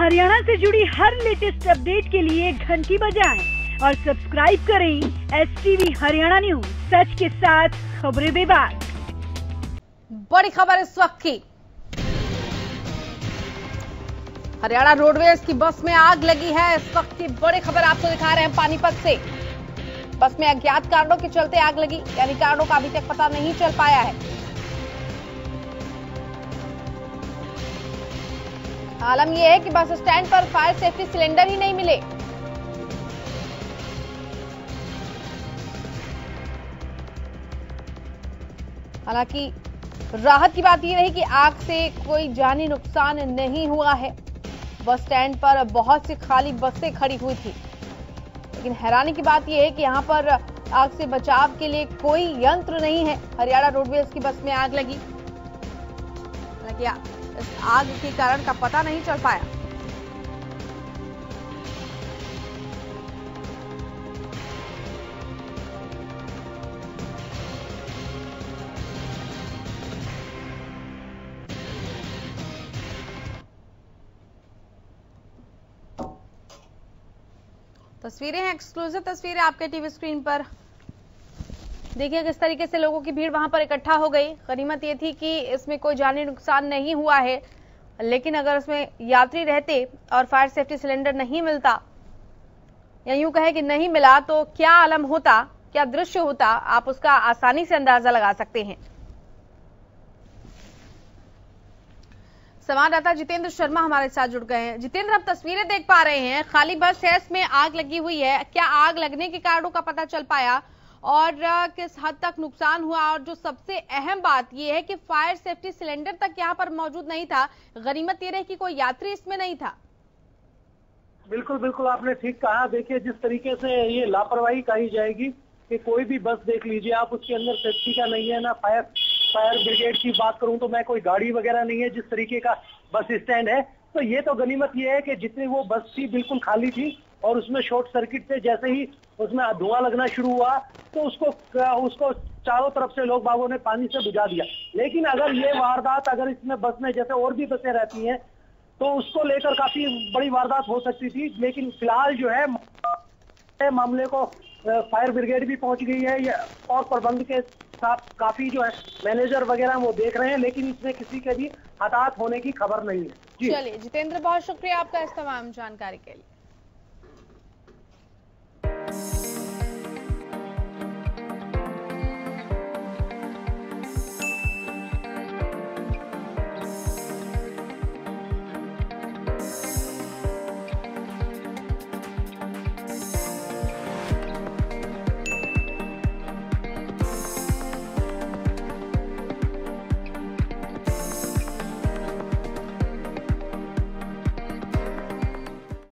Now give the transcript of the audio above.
हरियाणा से जुड़ी हर latest update के लिए घंटी बजाएं और सब्सक्राइब करें STV हरियाणा न्यूज, सच के साथ खबरें बेबाक। बड़ी खबर इस वक्त की, हरियाणा रोडवेज की बस में आग लगी है। इस वक्त की बड़ी खबर आपको दिखा रहे हैं पानीपत से। बस में अज्ञात कारणों के चलते आग लगी, यानी कारणों का अभी तक पता नहीं चल पाया है। आलम यह है कि बस स्टैंड पर फायर सेफ्टी सिलेंडर ही नहीं मिले। हालांकि राहत की बात यह रही कि आग से कोई जानी नुकसान नहीं हुआ है। बस स्टैंड पर बहुत सी खाली बसें खड़ी हुई थी, लेकिन हैरानी की बात यह है कि यहां पर आग से बचाव के लिए कोई यंत्र नहीं है। हरियाणा रोडवेज की बस में आग लगी, हालांकि इस आग के कारण का पता नहीं चल पाया। तस्वीरें हैं, एक्सक्लूसिव तस्वीरें आपके टीवी स्क्रीन पर। देखिए किस तरीके से लोगों की भीड़ वहां पर इकट्ठा हो गई। गनीमत ये थी कि इसमें कोई जानी नुकसान नहीं हुआ है, लेकिन अगर इसमें यात्री रहते और फायर सेफ्टी सिलेंडर नहीं मिलता, या यूं कहे कि नहीं मिला, तो क्या आलम होता, क्या दृश्य होता, आप उसका आसानी से अंदाजा लगा सकते हैं। संवाददाता जितेंद्र शर्मा हमारे साथ जुड़ गए हैं। जितेंद्र, आप तस्वीरें देख पा रहे हैं, खाली बस है, इसमें आग लगी हुई है। क्या आग लगने के कारणों का पता चल पाया और किस हद तक नुकसान हुआ? और जो सबसे अहम बात यह है कि फायर सेफ्टी सिलेंडर तक यहाँ पर मौजूद नहीं था। गनीमत ये रही कि कोई यात्री इसमें नहीं था। बिल्कुल बिल्कुल, आपने ठीक कहा। देखिए, जिस तरीके से ये लापरवाही कही जाएगी कि कोई भी बस देख लीजिए आप, उसके अंदर सेफ्टी का नहीं है, ना फायर ब्रिगेड की बात करूं तो मैं कोई गाड़ी वगैरह नहीं है, जिस तरीके का बस स्टैंड है। तो ये तो गनीमत ये है कि जितनी वो बस थी बिल्कुल खाली थी और उसमें शॉर्ट सर्किट से जैसे ही उसमें धुआं लगना शुरू हुआ तो उसको चारों तरफ से लोग बागों ने पानी से बुझा दिया। लेकिन अगर ये वारदात, अगर इसमें बस में जैसे और भी बसें रहती हैं तो उसको लेकर काफी बड़ी वारदात हो सकती थी। लेकिन फिलहाल जो है मामले को फायर ब्रिगेड भी पहुंच गई है और प्रबंध के साथ काफी जो है मैनेजर वगैरह वो देख रहे हैं, लेकिन इसमें किसी के भी हताहत होने की खबर नहीं है। चलिए जितेंद्र, बहुत शुक्रिया आपका इस तमाम जानकारी के लिए।